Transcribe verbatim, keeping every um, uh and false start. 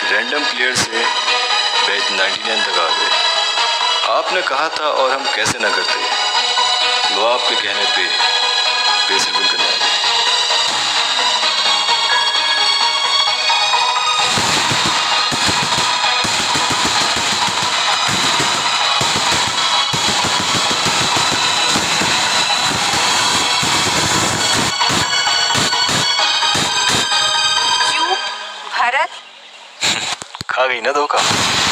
Random player से batch निन्यानवे तक आ गए। आपने कहा था और हम कैसे ना करते। वो आपके कहने पे बेस रिवील करना है। क्यों भरत? खा गई ना धोखा।